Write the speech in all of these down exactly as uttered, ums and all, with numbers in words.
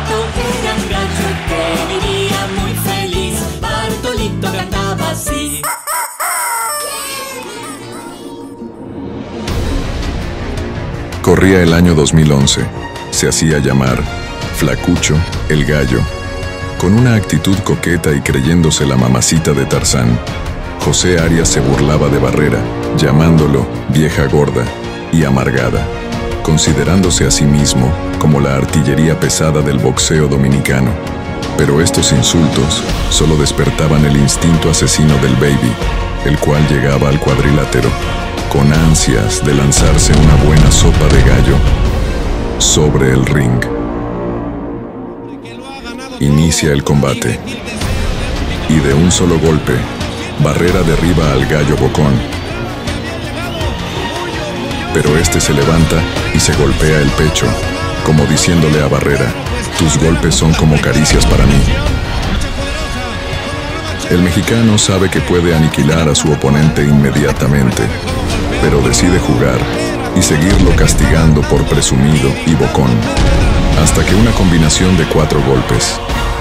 Bartolito era un gallo que vivía muy feliz. Bartolito cantaba así. Corría el año dos mil once. Se hacía llamar Flacucho el gallo. Con una actitud coqueta y creyéndose la mamacita de Tarzán, José Arias se burlaba de Barrera, llamándolo vieja gorda y amargada, considerándose a sí mismo como la artillería pesada del boxeo dominicano. Pero estos insultos solo despertaban el instinto asesino del Baby, el cual llegaba al cuadrilátero con ansias de lanzarse una buena sopa de gallo sobre el ring. Inicia el combate y de un solo golpe, Barrera derriba al gallo bocón. Pero este se levanta y se golpea el pecho, como diciéndole a Barrera: tus golpes son como caricias para mí. El mexicano sabe que puede aniquilar a su oponente inmediatamente, pero decide jugar y seguirlo castigando por presumido y bocón, hasta que una combinación de cuatro golpes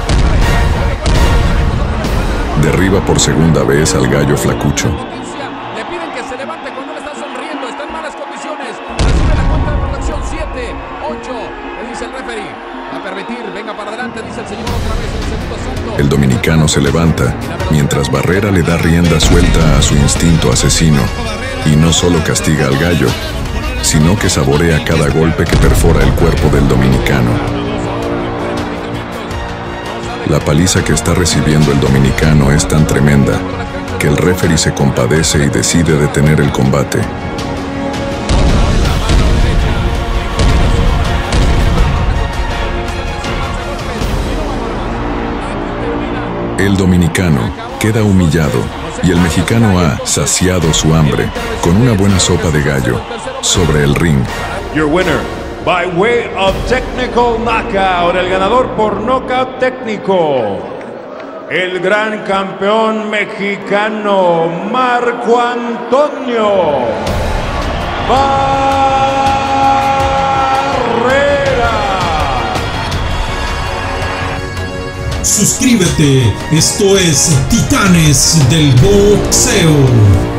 derriba por segunda vez al gallo Flacucho. Le piden que se levante cuando le está sonriendo, está en malas condiciones. Recibe la cuenta de protección, siete, ocho, le dice el referee. Va a permitir, venga para adelante, dice el señor otra vez en el segundo asalto. El dominicano se levanta, mientras Barrera le da rienda suelta a su instinto asesino, y no solo castiga al gallo, sino que saborea cada golpe que perfora el cuerpo del dominicano. La paliza que está recibiendo el dominicano es tan tremenda que el referee se compadece y decide detener el combate. El dominicano queda humillado y el mexicano ha saciado su hambre con una buena sopa de gallo sobre el ring. Your winner, by way of technical knockout, el ganador por knockout técnico, el gran campeón mexicano Marco Antonio Barrera. Suscríbete, esto es Titanes del Boxeo.